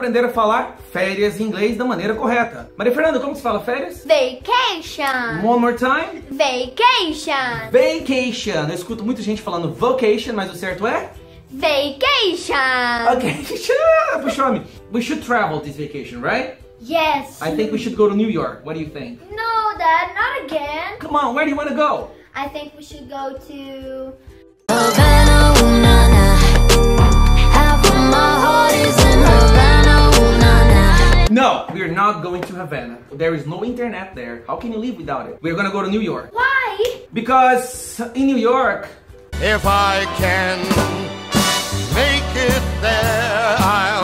aprender a falar férias em inglês da maneira correta. Maria Fernanda, como se fala férias? Vacation. One more time. Vacation. Vacation. Eu escuto muita gente falando vocation, mas o certo é? Vacation. Okay, shut up. We should travel this vacation, right? Yes. I think we should go to New York. What do you think? No, Dad, not again. Come on, where do you want to go? I think we should go to Havana, ooh, nah, nah. Half of my heart is in Havana, ooh, nah, nah. No, we are not going to Havana. There is no internet there. How can you live without it? We're gonna go to New York. Why? Because in New York, if I can make it there,